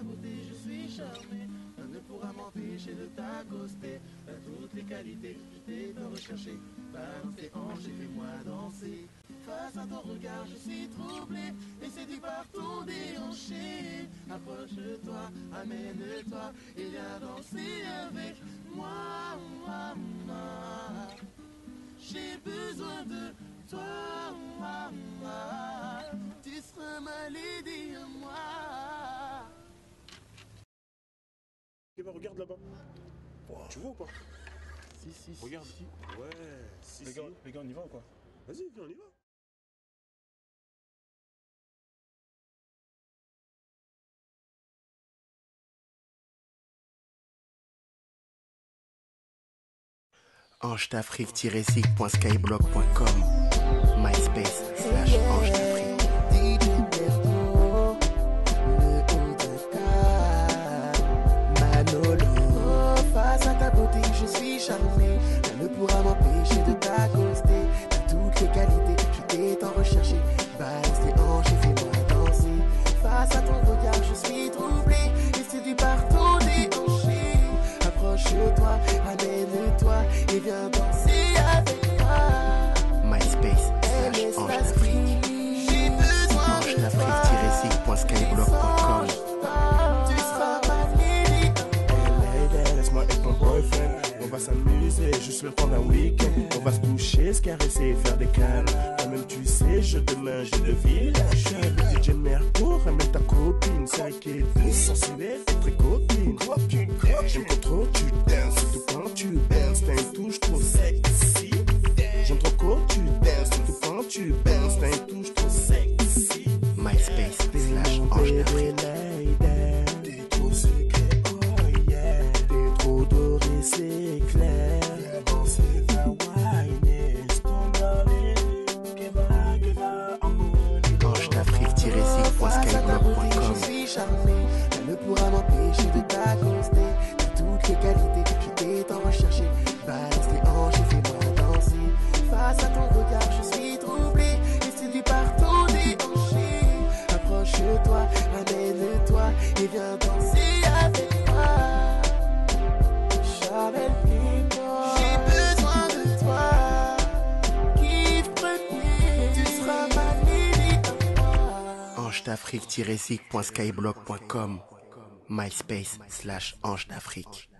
beauté, je suis charmé. Rien ne pourra m'empêcher de t'accoster. T'as toutes les qualités, je t'ai tant recherché. Balance tes hanches et fais-moi danser. Face à ton regard, je suis troublé et séduit par ton déhanché. Approche-toi, amène-toi et viens danser avec moi, moi, moi. J'ai besoin de toi, moi, moi. Tu seras ma lady, moi. Eh ben, regarde là-bas. Wow. Tu vois ou pas? Si, regarde. si. Ouais, si, Les gars, on y va ou quoi? Vas-y, viens, on y va. AngeDafrique-sig.skyblog.com MySpace/AngeDafrique. DJ Berto, le haut de cave. Manolo, face à ta beauté, je suis charmé. Rien ne pourra m'empêcher de t'accoster. T'as toutes les qualités, je t'ai tant recherché. Balance tes hanches et fais-moi danser. Face à ton regard, je suis troublé et séduit par ton déhanché. Approche-toi, amène-toi et viens danser avec moi. MySpace/AngeDafrique. J'ai besoin de toi. AngeDafrique-sig.skyblog.com. Tu seras ma lady. Hey, laisse-moi être ton boyfriend. On va s'amuser juste le temps d'un week-end. On va se toucher, se caresser et faire des câlins. Toi-même tu sais, je te main, je te vide. Je suis avec DJ Mercourt, ramène ta copine. C'est vrai qu'elle est douce, sensuelle, et très copine. J'aime quand trop tu danses, surtout quand tu danses. T'as une touche trop sexy. J'aime trop quand tu danses, surtout quand tu danses. T'as une touche trop sexy. MySpace/AngeDafrique. T'es trop secret, oh yeah. T'es trop doré, c'est clair. Viens danser, viens whiner. AngeDafrique-sig.skyblog.com. Je suis charmé, rien ne pourra m'empêcher de t'accoster. T'as toutes les qualités, je t'ai tant recherché. Balance tes hanches et fais-moi danser. Face à ton regard, je suis troublé et séduit par ton déhanché. Approche-toi, amène-toi et viens danser avec moi. Charmel people, j'ai besoin de toi. Kiffe premier, tu seras ma lady à moi. AngeDafrique-sig.skyblog.com MySpace/AngeDafrique.